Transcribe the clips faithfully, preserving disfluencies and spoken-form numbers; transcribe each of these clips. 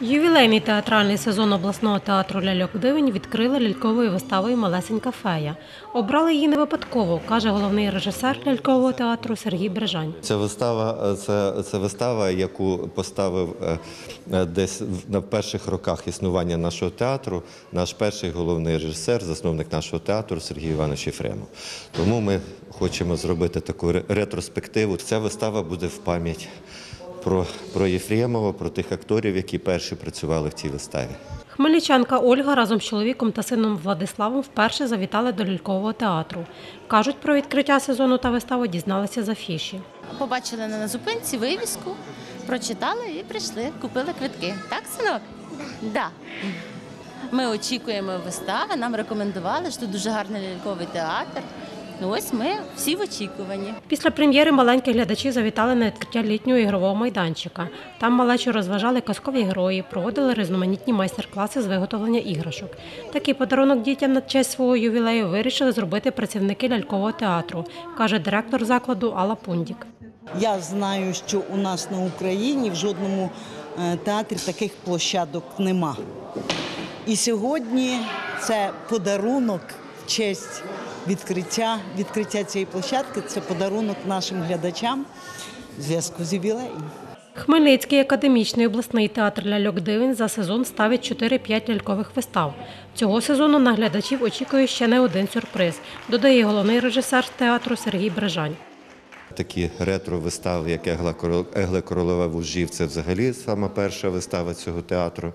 Ювілейний театральний сезон обласного театру «Ляльок-Дивень» відкрили ляльковою виставою «Малесенька фея». Обрали її не випадково, каже головний режисер лялькового театру Сергій Брижань. Ця вистава, це, це вистава, яку поставив десь на перших роках існування нашого театру наш перший головний режисер, засновник нашого театру Сергій Іванович Єфремов. Тому ми хочемо зробити таку ретроспективу. Ця вистава буде в пам'ять Про, про Єфремова, про тих акторів, які перші працювали в цій виставі. Хмельничанка Ольга разом з чоловіком та сином Владиславом вперше завітали до лялькового театру. Кажуть, про відкриття сезону та виставу дізналися з афіші. Побачили на зупинці вивіску, прочитали і прийшли, купили квитки. Так, синок? Так. Да. Ми очікуємо вистави, нам рекомендували, що тут дуже гарний ляльковий театр. Ну ось ми всі в очікуванні. Після прем'єри маленькі глядачі завітали на відкриття літнього ігрового майданчика. Там малечу розважали казкові герої, проводили різноманітні майстер-класи з виготовлення іграшок. Такий подарунок дітям на честь свого ювілею вирішили зробити працівники лялькового театру, каже директор закладу Алла Пундік. Я знаю, що у нас на Україні в жодному театрі таких площадок нема. І сьогодні це подарунок в честь Відкриття, відкриття цієї площадки – це подарунок нашим глядачам в зв'язку з ювілеєм. Хмельницький академічний обласний театр «Ляльок-Дивень» за сезон ставить чотири-п'ять лялькових вистав. Цього сезону на глядачів очікує ще не один сюрприз, додає головний режисер театру Сергій Брижань. Такі ретро-вистави, як «Егла королева вужів» – це взагалі сама перша вистава цього театру.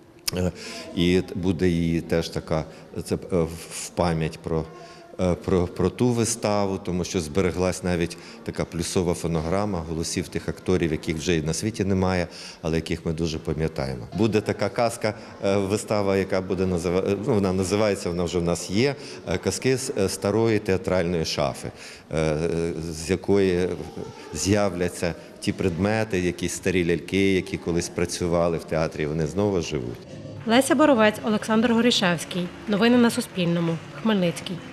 І буде її теж така це в пам'ять про Про, про ту виставу, тому що збереглась навіть така плюсова фонограма голосів тих акторів, яких вже і на світі немає, але яких ми дуже пам'ятаємо. Буде така казка, вистава, яка буде називати, ну, вона називається, вона вже в нас є, казки з старої театральної шафи, з якої з'являться ті предмети, якісь старі ляльки, які колись працювали в театрі, вони знову живуть. Леся Боровець, Олександр Горішевський. Новини на Суспільному. Хмельницький.